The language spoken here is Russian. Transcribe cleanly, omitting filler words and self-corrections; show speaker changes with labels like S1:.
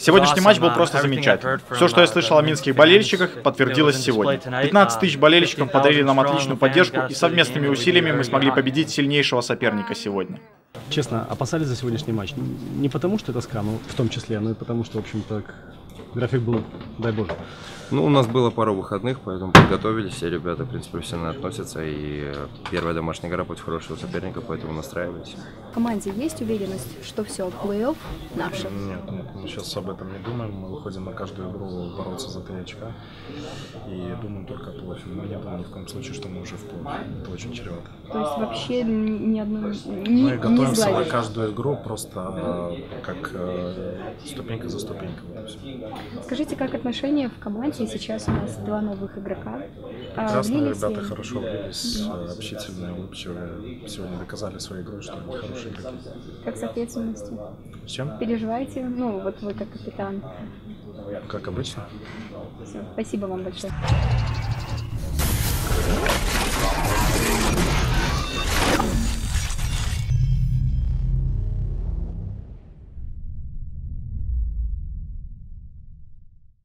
S1: Сегодняшний матч был просто замечательный. Все, что я слышал о минских болельщиках, подтвердилось сегодня. 15 тысяч болельщиков подарили нам отличную поддержку, и совместными усилиями мы смогли победить сильнейшего соперника сегодня.
S2: Честно, опасались за сегодняшний матч. Не потому, что это СКА, ну, в том числе, но и потому, что, в общем-то, график был, дай боже.
S3: Ну, у нас было пару выходных, поэтому подготовились, все ребята, в принципе, профессионально относятся, и первая домашняя игра против хорошего соперника, поэтому настраивались.
S4: В команде есть уверенность, что все, плей-офф наше?
S5: Нет, мы сейчас об этом не думаем, мы выходим на каждую игру бороться за 3 очка, и думаем только о плей-оффе. Мы не думаем ни в коем случае, что мы уже в плей-оффе, это очень чревато.
S4: То есть вообще ни одной
S5: Мы готовимся на каждую игру просто как ступенька за ступенькой.
S4: Скажите, как отношения в команде? Сейчас у нас 2 новых игрока.
S5: Прекрасно, ребята хорошо влились, общительные, улыбчивые. Сегодня доказали своей игрой, что они хорошие игроки.
S4: Как с ответственностью?
S5: С чем?
S4: Переживаете? Ну, вот вы как капитан.
S5: Как обычно.
S4: Все, спасибо вам большое.